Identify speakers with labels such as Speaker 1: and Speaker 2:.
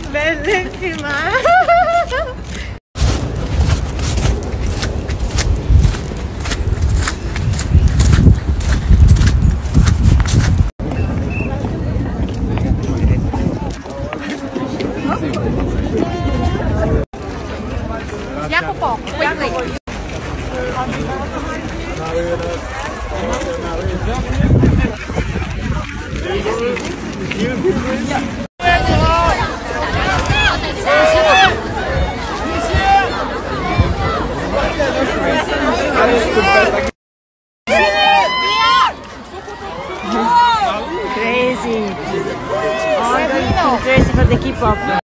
Speaker 1: Bellissima!
Speaker 2: Jacopo, quickly.
Speaker 1: Crazy! Oh, I'm going too crazy for the keep up.